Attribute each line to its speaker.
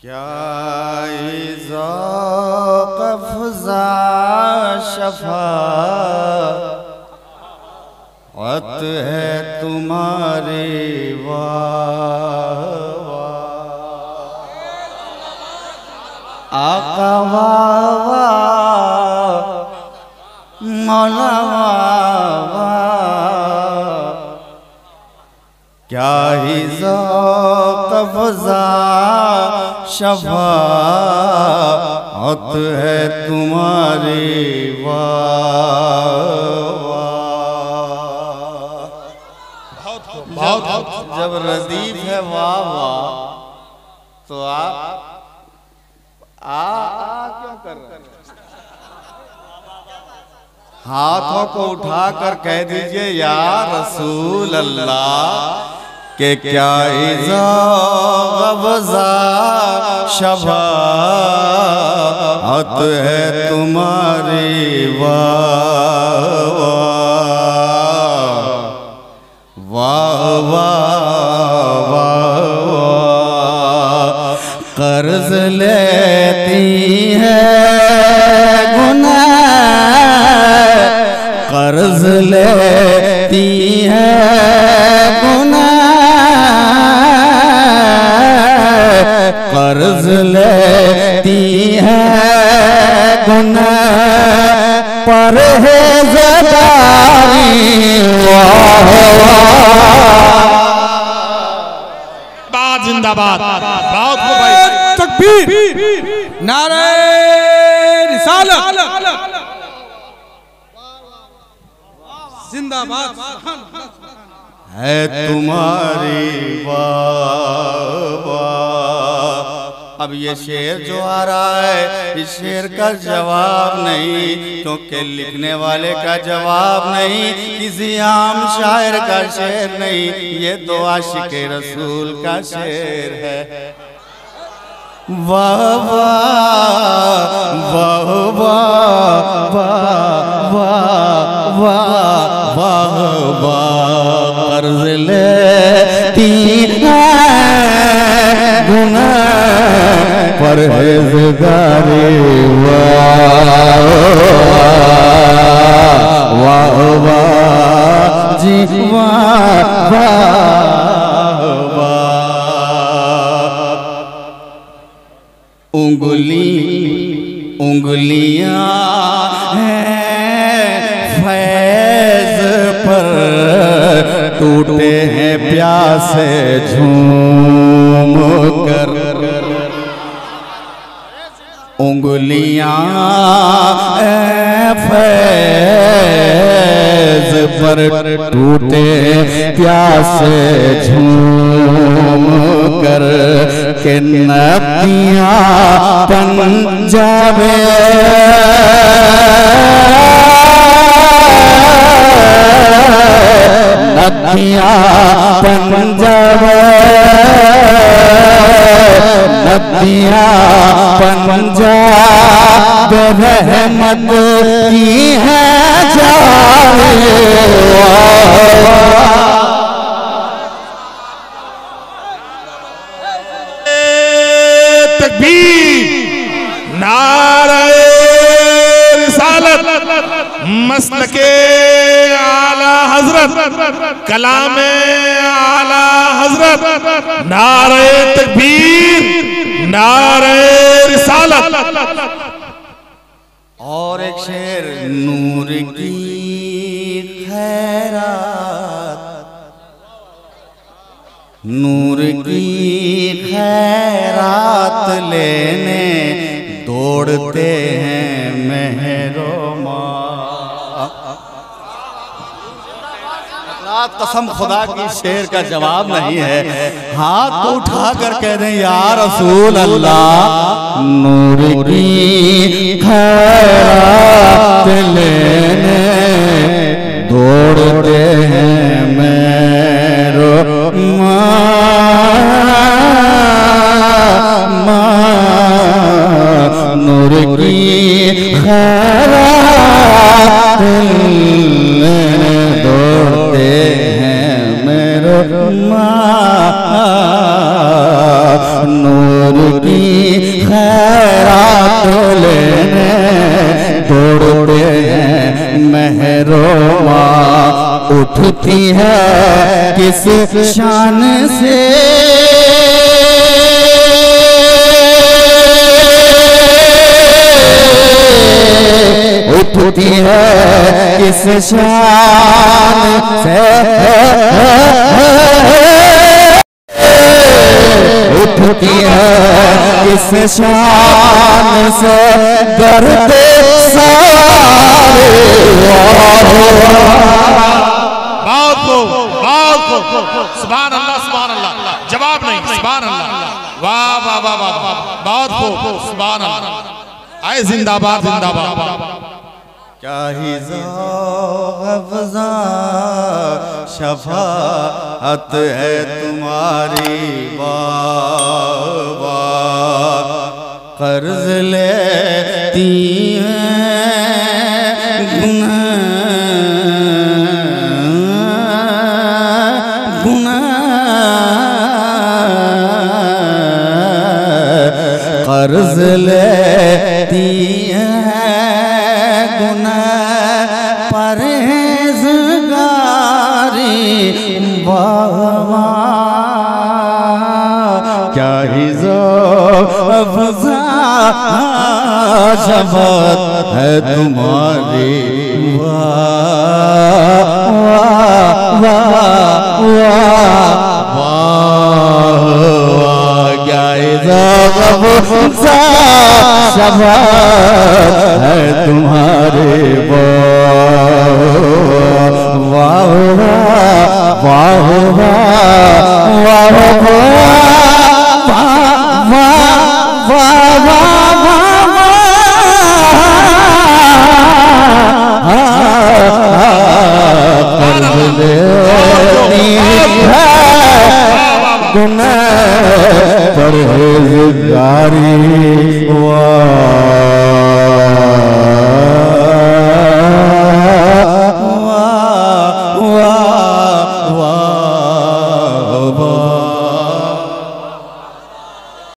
Speaker 1: क्या ज़ौक़ फ़ज़ा शफ़ाअत है तुम्हारी वाह आका वाह मौला वाह क्या ही ज़ौक़ फ़ज़ा शफ़ाअत है तुम्हारी वाह। जब रदीफ है वाह वाह तो आप क्यों कर रहे हैं? हाथों को उठाकर कह दीजिए या रसूल अल्लाह के क्या ज़ौक़-फ़ज़ा शफ़ाअत है तुम्हारी वाह वाह वाह वाह। कर्ज लेती है गुनाह कर्ज लेती है कर्ज लेती है गुनाह परहेज़गारी
Speaker 2: बात जिंदाबाद बहुत
Speaker 3: तकबीर नारे रिसालत जिंदाबाद
Speaker 1: है तुम्हारी वाह। अब ये शेर जो आ रहा है इस शेर का जवाब नहीं, क्योंकि लिखने वाले का जवाब नहीं, किसी आम शायर का शेर नहीं, ये तो आशिक रसूल का शेर है। वाह वाह वाह वाह वाह वाह वाह वाह। कर्ज लेती है गुनाह परहेज़गारी वाह वाह वाह जी वाह वाह। उंगलियां हैं फैज़ पर टूटे हैं प्यासे झूम कर। उंगलियां फैज़ पर टूटे प्यासे झूम कर के नदियाँ पंजाबे नदियाँ पंजाबे नदियाँ पंजाब रहमत की है जाने।
Speaker 2: तकबीर नारे रिसालत मसलके आला हजरत कलामे आला हजरत नारे तकबीर नारे रिसालत।
Speaker 1: और एक शेर नूर की खैरात नूर की खैरात लेने दौड़ते हैं मेहरोमा। कसम खुदा की शेर का जवाब नहीं है। हाथ तो उठा कर कह दें या रसूल अल्लाह। नूर की खैरात लेने दौड़ते हैं मेहरोमा। नूर की खैरात लेने दौड़ते हैं मेरे नूर की उठती है किस शान से, उठती है किस शान से, उठती है किस शान से डरते सारे।
Speaker 2: सुभान अल्लाह सुभान अल्लाह, जवाब नहीं, सुभान अल्लाह, वाह वाह वाह वाह, बहुत खूब, सुभान अल्लाह। आए जिंदाबाद जिंदाबाद।
Speaker 1: क्या ही ज़ौक़-ए-फ़ज़ा शफ़ाअत है तुम्हारी, वाह कर्ज लेती हैं गुनाह, कर्ज लेती परहेज़गारी, क्या ही ज़ौक़-ए-फ़ज़ा शफ़ाअत है तुम्हारी, क्या ही ज़ौक़-ए-फ़ज़ा शफ़ाअत है तुम्हारे, वाह वाह वाह गुनाह परहेज़गारी, वाह